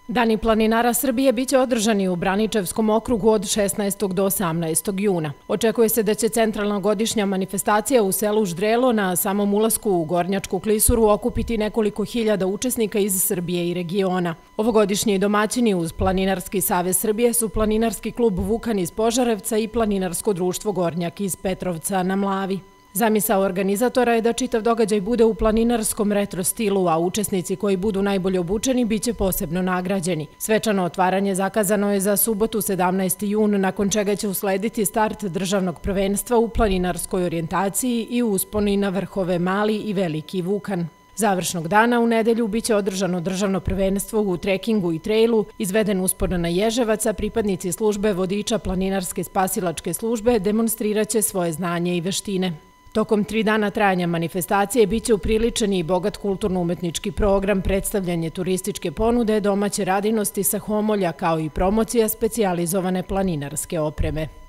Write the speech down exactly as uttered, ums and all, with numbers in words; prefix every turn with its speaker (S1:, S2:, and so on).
S1: Dani planinara Srbije biće održani u Braničevskom okrugu od šesnaestog do osamnaestog juna. Očekuje se da će centralna godišnja manifestacija u selu Ždrelo na samom ulasku u Gornjačku klisuru okupiti nekoliko hiljada učesnika iz Srbije i regiona. Ovogodišnji domaćini uz Planinarski savez Srbije su Planinarski klub Vukan iz Požarevca i Planinarsko društvo Gornjak iz Petrovca na Mlavi. Zamisao organizatora je da čitav događaj bude u planinarskom retro stilu, a učesnici koji budu najbolje obučeni biće posebno nagrađeni. Svečano otvaranje zakazano je za subotu sedamnaesti jun, nakon čega će uslediti start državnog prvenstva u planinarskoj orijentaciji i usponi na vrhove Mali i Veliki Vukan. Završnog dana u nedelju biće održano državno prvenstvo u trekingu i trejlu, izveden uspon na Ježevac, a pripadnici službe vodiča planinarske spasilačke službe demonstriraće svoje znanje i veštine. Tokom tri dana trajanja manifestacije biće upriličen i bogat kulturno-umetnički program, predstavljanje turističke ponude, domaće radinosti sa Homolja kao i promocija specijalizovane planinarske opreme.